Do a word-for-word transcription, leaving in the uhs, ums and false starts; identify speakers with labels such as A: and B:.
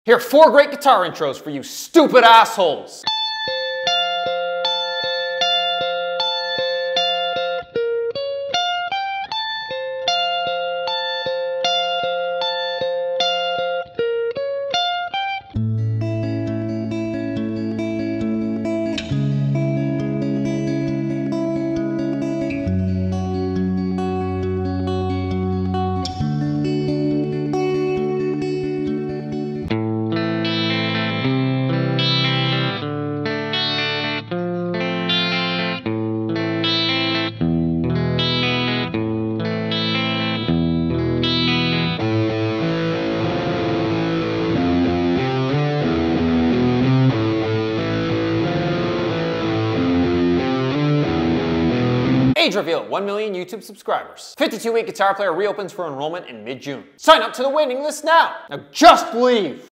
A: Here are four great guitar intros for you stupid assholes. Age reveal, one million YouTube subscribers. fifty-two week Guitar Player reopens for enrollment in mid-June. Sign up to the waiting list now. Now just leave.